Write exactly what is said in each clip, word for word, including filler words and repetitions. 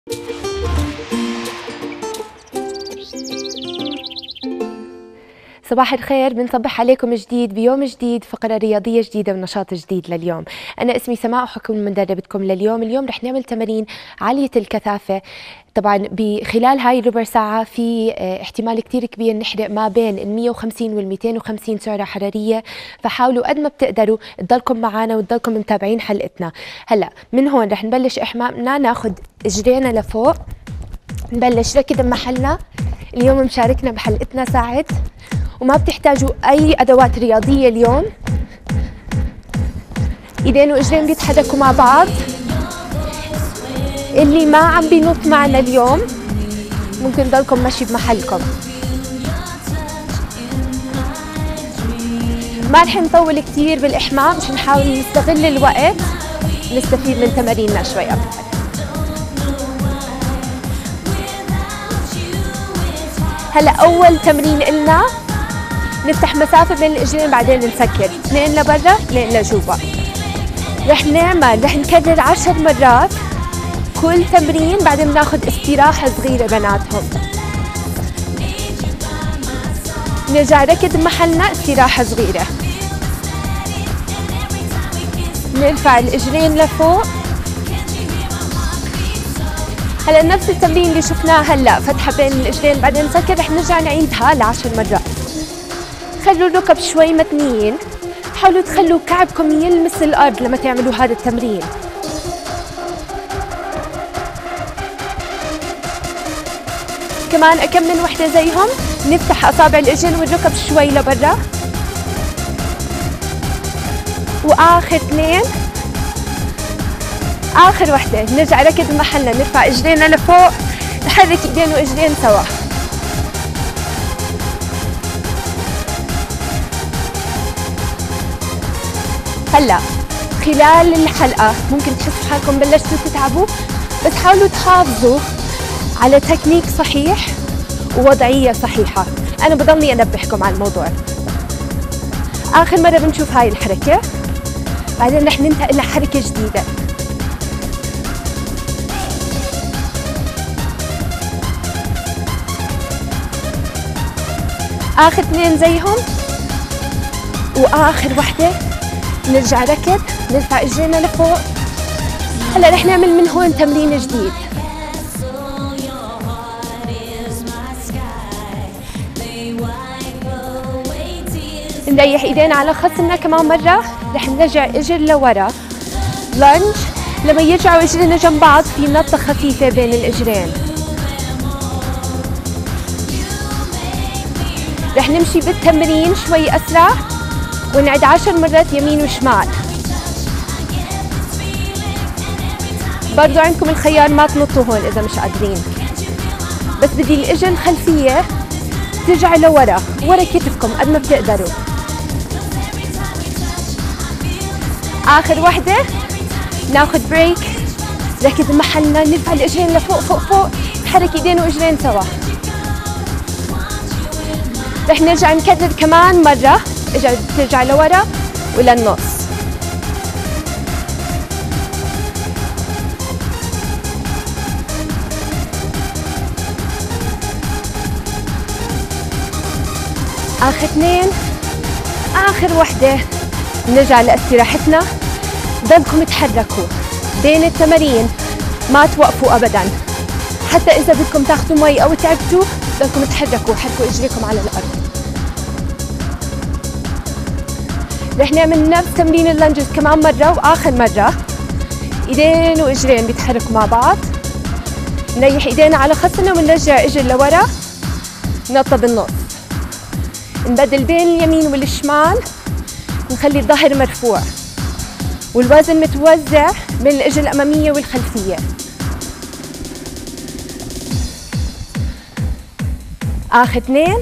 صباح الخير، بنصبح عليكم جديد بيوم جديد، فقرة رياضية جديدة ونشاط جديد لليوم. أنا اسمي سماء وحكون مدربتكم لليوم. اليوم رح نعمل تمارين عالية الكثافة. طبعا بخلال هاي الربع ساعة في احتمال كتير كبير نحرق ما بين ال مية وخمسين وال مئتين وخمسين سعرة حرارية، فحاولوا قد ما بتقدروا تضلكم معنا وتضلكم متابعين حلقتنا. هلا من هون رح نبلش إحمامنا، ناخد اجرينا لفوق، نبلش ركض بمحلنا. اليوم مشاركنا بحلقتنا ساعد وما بتحتاجوا أي أدوات رياضية اليوم. إيدين وإجرين بيتحركوا مع بعض. اللي ما عم بينط معنا اليوم ممكن ضلكم ماشي بمحلكم. ما رح نطول كتير بالإحمام مش نحاول نستغل الوقت نستفيد من تماريننا شوي أكثر. هلا أول تمرين إلنا نفتح مسافة بين الإجرين بعدين نسكر، اثنين لبرا اثنين لجوا. رح نعمل رح نكرر عشر مرات كل تمرين، بعدين بناخذ استراحة صغيرة بناتهم. نرجع ركض بمحلنا، استراحة صغيرة. نرفع الإجرين لفوق. هلا نفس التمرين اللي شفناه هلا، فتحة بين الإجرين بعدين نسكر، رح نرجع نعيدها لعشر مرات. خلوا الركب شوي متنين، حاولوا تخلوا كعبكم يلمس الأرض لما تعملوا هذا التمرين. كمان أكمل وحدة زيهم، نفتح أصابع الإجل والركب شوي لبرا. وآخر اثنين، آخر وحدة نرجع ركض بمحلنا، نرفع إجرينا لفوق، نحرك إيدين وإجرين سوا. هلا خلال الحلقة ممكن تحسوا حالكم بلشتوا تتعبوا، بس حاولوا تحافظوا على تكنيك صحيح ووضعية صحيحة. أنا بضلني أنبهكم على الموضوع. آخر مرة بنشوف هاي الحركة، بعدين رح ننتقل لحركة جديدة. آخر اثنين زيهم، وآخر وحدة نرجع ركض، نرفع اجرينا لفوق. هلا رح نعمل من هون تمرين جديد. نريح ايدينا على خصرنا كمان مرة، رح نرجع اجر لورا، لانج. لما يرجعوا اجرينا جنب بعض في نطة خفيفة بين الاجرين. رح نمشي بالتمرين شوي اسرع ونعد عشر مرات يمين وشمال. برضو عندكم الخيار ما تنطوا هون إذا مش قادرين، بس بدي الإجر الخلفية ترجع لورا ورا كتفكم قد ما بتقدروا. آخر وحدة ناخد بريك، ركض محلنا، نرفع الإجرين لفوق فوق فوق، نحرك إيدين وإجرين سوا. رح نرجع نكرر كمان مرة، اجر ترجع لورا وللنص. آخر اثنين، آخر وحدة نرجع لاستراحتنا. ضلكم تحركوا بين التمارين، ما توقفوا أبداً. حتى إذا بدكم تاخذوا مي أو تعبتوا ضلكم تحركوا، حركوا إجريكم على الأرض. رح نعمل نفس تمرين اللانجز كمان مرة، وآخر مرة إيدين وإجرين بيتحركوا مع بعض. نريح إيدينا على خصرنا ونرجع إجر لورا، نطة بالنص. نبدل بين اليمين والشمال، نخلي الظهر مرفوع والوزن متوزع بين الإجر الأمامية والخلفية. آخر اثنين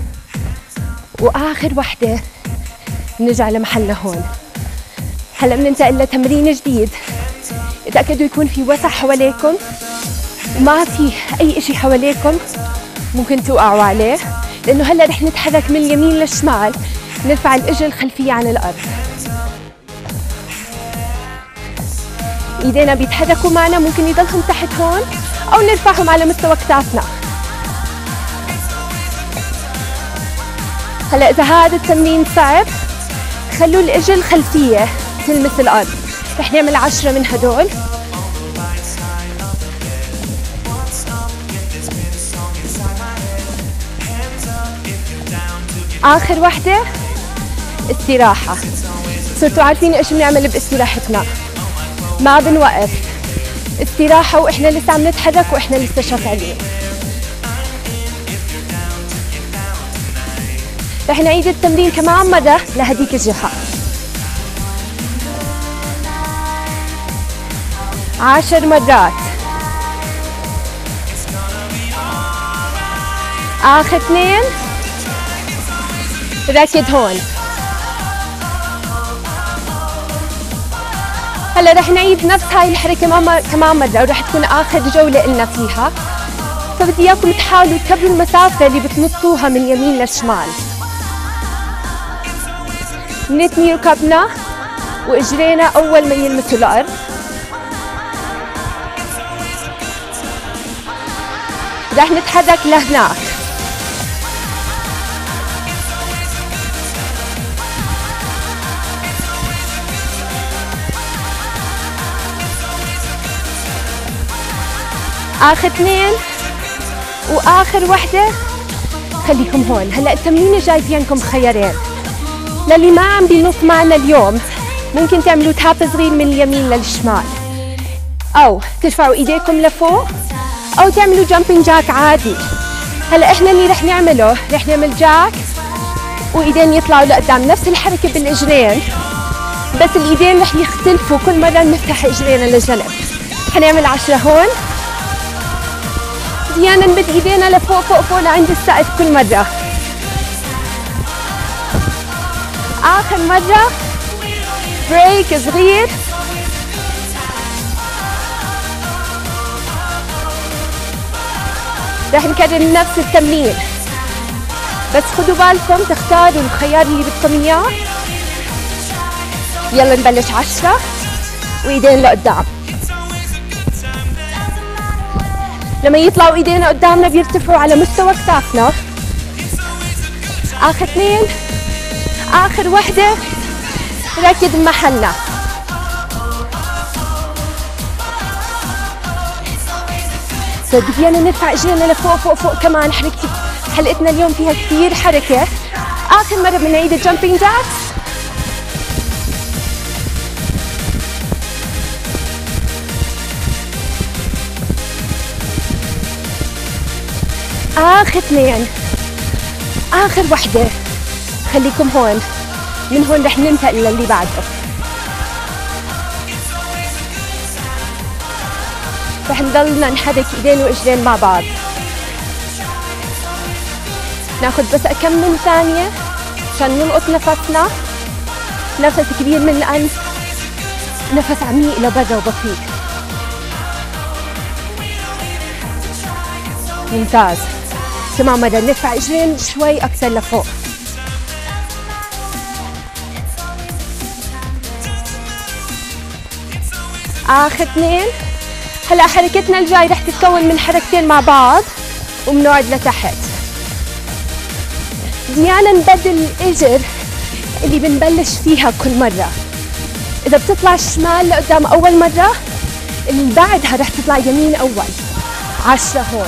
وآخر وحدة نرجع لمحلنا هون. هلا بننتقل لتمرين جديد. اتأكدوا يكون في وسع حواليكم وما في أي إشي حواليكم ممكن توقعوا عليه، لأنه هلا رح نتحرك من اليمين للشمال، نرفع الإجر الخلفية عن الأرض. ايدينا بيتحركوا معنا، ممكن يضلهم تحت هون أو نرفعهم على مستوى كتافنا. هلا إذا هذا التمرين صعب خلوا الإجر الخلفية تلمس الأرض. رح نعمل عشرة من هدول. آخر وحدة استراحة. صرتوا عارفين إيش بنعمل باستراحتنا، ما بنوقف، استراحة وإحنا لسه عم نتحرك وإحنا لسه شغالين. رح نعيد التمرين كمان مرة لهديك الجهة. عشر مرات. آخر اثنين ركض هون. هلا رح نعيد نفس هاي الحركة كمان مرة ورح تكون آخر جولة إلنا فيها، فبدي إياكم تحاولوا تكبروا المسافة اللي بتنطوها من يمين لشمال. نتني ركبنا وإجرينا أول ما يلمسوا الأرض. رح نتحرك لهناك. آخر اثنين وآخر وحدة خليكم هون. هلا التمرين الجاي في عندكم خيارين. للي ما عم بينط معنا اليوم ممكن تعملوا تاب صغير من اليمين للشمال، أو ترفعوا إيديكم لفوق، أو تعملوا جامبينج جاك عادي. هلا إحنا اللي رح نعمله رح نعمل جاك وإيدين يطلعوا لقدام، نفس الحركة بالإجرين بس الإيدين رح يختلفوا كل مرة نفتح إجرينا للجنب. حنعمل عشرة هون. أحياناً نمد إيدينا لفوق فوق فوق لعند السقف كل مرة. آخر مرة بريك صغير. رح نكرر نفس التمرين بس خدوا بالكم تختاروا الخيار اللي بدكم إياه. يلا نبلش. عشرة وإيدين لقدام. لما يطلعوا ايدينا قدامنا بيرتفعوا على مستوى كتافنا. اخر اثنين، اخر وحدة ركض بمحلنا. بدينا نرفع اجرينا لفوق فوق فوق كمان. حركة حلقتنا اليوم فيها كثير حركة. اخر مرة بنعيد الجامبينج جاكس. آخر اثنين، آخر وحدة خليكم هون. من هون رح ننتقل للي بعده. رح نضلنا نحرك ايدين واجرين مع بعض. ناخد بس كم من ثانية عشان نلقط نفسنا. نفس كبير من الأنف، نفس عميق لبرا وبطيء. ممتاز. كمان مرة نرفع اجرين شوي أكثر لفوق. آخر اثنين. هلا حركتنا الجاي رح تتكون من حركتين مع بعض وبنقعد لتحت. بدينا نبدل الإجر اللي بنبلش فيها كل مرة. إذا بتطلع الشمال لقدام أول مرة، اللي بعدها رح تطلع يمين أول. عشرة هون.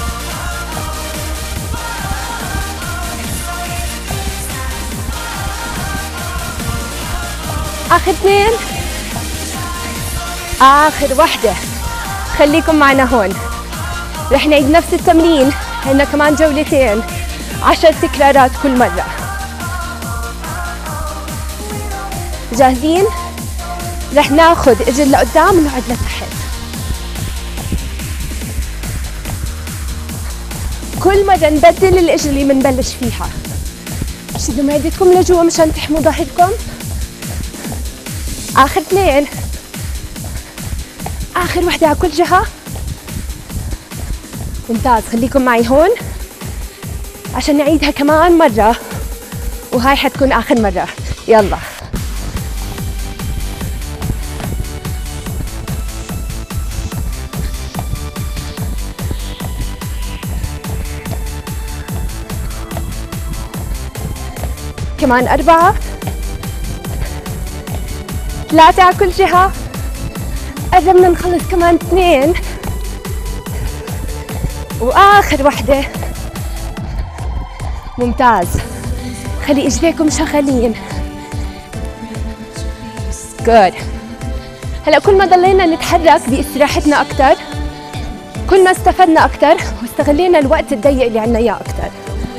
آخر اثنين، آخر وحدة. خليكم معنا هون. رح نعيد نفس التمرين، عندنا كمان جولتين، عشر تكرارات كل مرة. جاهزين؟ رح ناخد اجر لقدام ونقعد لتحت. كل مرة نبدل الاجر اللي بنبلش فيها. شدوا معدتكم لجوا مشان تحموا ظهركم. آخر اثنين، آخر وحدة على كل جهة. ممتاز. خليكم معي هون عشان نعيدها كمان مرة، وهاي حتكون آخر مرة. يلا. كمان أربعة، ثلاثة على كل جهة، قربنا نخلص كمان اثنين، وآخر وحدة. ممتاز، خلي إجريكم شغالين. جود. هلا كل ما ضلينا نتحرك باستراحتنا أكثر، كل ما استفدنا أكثر واستغلينا الوقت الضيق اللي عنا إياه أكثر.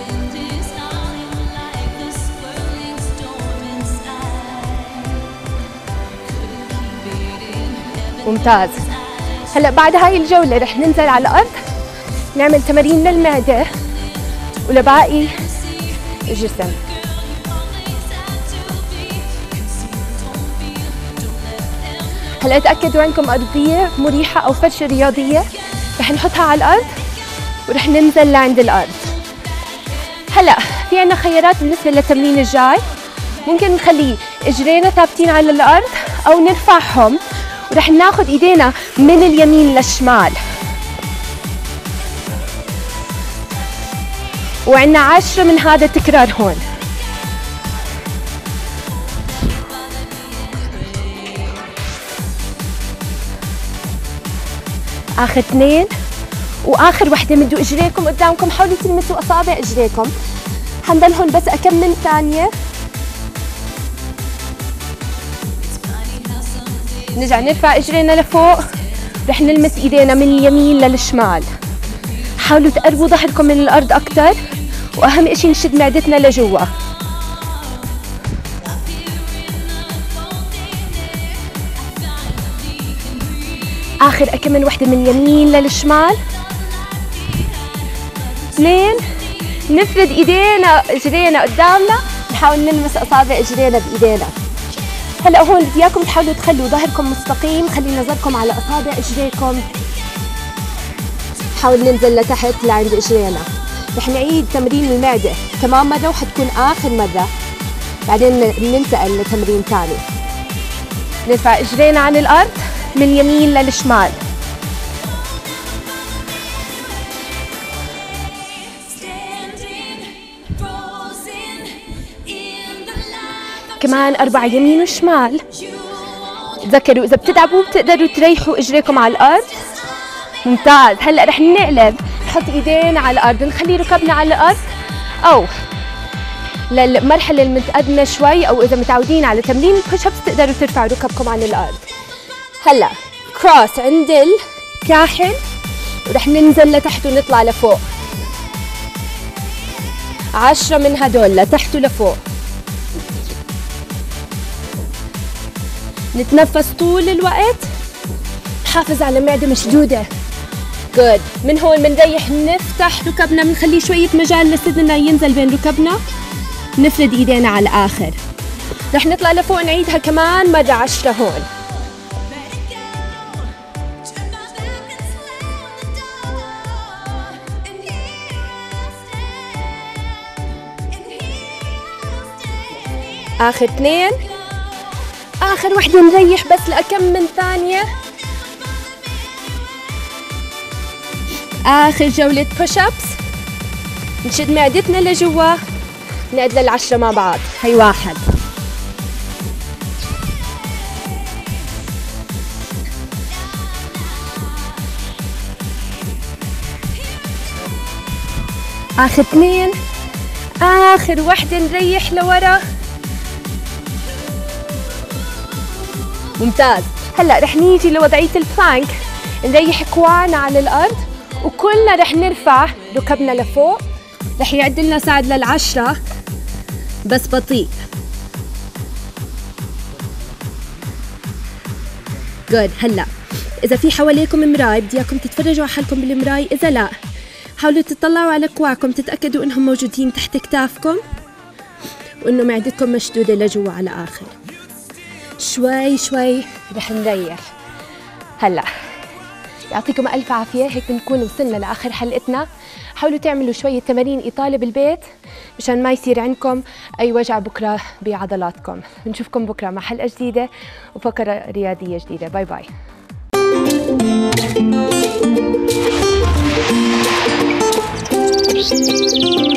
ممتاز. هلا بعد هاي الجولة رح ننزل على الأرض نعمل تمارين للمعدة ولباقي الجسم. هلا تأكدوا عندكم أرضية مريحة أو فرشة رياضية، رح نحطها على الأرض ورح ننزل لعند الأرض. هلا في عنا خيارات بالنسبة للتمرين الجاي، ممكن نخلي إجرينا ثابتين على الأرض أو نرفعهم، ورح ناخد إيدينا من اليمين للشمال، وعنا عشرة من هذا التكرار هون. آخر اثنين وآخر وحدة. مدوا إجريكم قدامكم، حاولوا تلمسوا أصابع إجريكم. حنضل هون بس أكم من ثانية. نرجع نرفع إجرينا لفوق، رح نلمس إيدينا من اليمين للشمال. حاولوا تقربوا ظهركم من الأرض أكثر، وأهم إشي نشد معدتنا لجوا. آخر أكم من وحدة من اليمين للشمال. اثنين، نفرد إيدينا إجرينا قدامنا، نحاول نلمس أصابع إجرينا بإيدينا. هلا هون بدي اياكم تحاولوا تخلوا ظهركم مستقيم، خلي نظركم على اصابع اجريكم. حاول ننزل لتحت لعند اجرينا. رح نعيد تمرين المعده كمان مره وحتكون اخر مره، بعدين ننتقل لتمرين ثاني. نرفع اجرينا عن الارض من اليمين للشمال. كمان أربعة يمين وشمال. تذكروا إذا بتتعبوا بتقدروا تريحوا إجريكم على الأرض. ممتاز. هلأ رح نقلب، نحط إيدينا على الأرض، نخلي ركبنا على الأرض، أو للمرحلة المتقدمة شوي، أو إذا متعودين على تمرين البوش أبس تقدروا ترفعوا ركبكم عن الأرض. هلأ كروس عند الكاحل، ورح ننزل لتحت ونطلع لفوق. عشرة من هدول لتحت ولفوق. نتنفس طول الوقت، نحافظ على معدة مشدودة. جود. من هون بنريح، نفتح ركبنا، بنخلي شوية مجال لصدرنا ينزل بين ركبنا، نفرد ايدينا على الآخر. رح نطلع لفوق، نعيدها كمان مرة عشرة هون. آخر اثنين، آخر وحدة نريح بس لأكم من ثانية. آخر جولة بوش أبس، نشد معدتنا لجوا، نعد للعشرة مع بعض. هي واحد، آخر اثنين، آخر وحدة نريح لورا. ممتاز. هلا رح نيجي لوضعية البلانك، نريح كوعنا على الأرض وكلنا رح نرفع ركبنا لفوق. رح يعد لنا ساعد للعشرة بس بطيء. جود. هلا إذا في حواليكم مراي بدي إياكم تتفرجوا على حالكم بالمراي، إذا لا حاولوا تطلعوا على كوعكم، تتأكدوا إنهم موجودين تحت كتافكم وإنه معدتكم مشدودة لجوا على آخر. شوي شوي رح نريح. هلا يعطيكم ألف عافية، هيك بنكون وصلنا لآخر حلقتنا. حاولوا تعملوا شوية تمارين إطالة بالبيت مشان ما يصير عندكم أي وجع بكرة بعضلاتكم. بنشوفكم بكرة مع حلقة جديدة وفقرة رياضية جديدة. باي باي.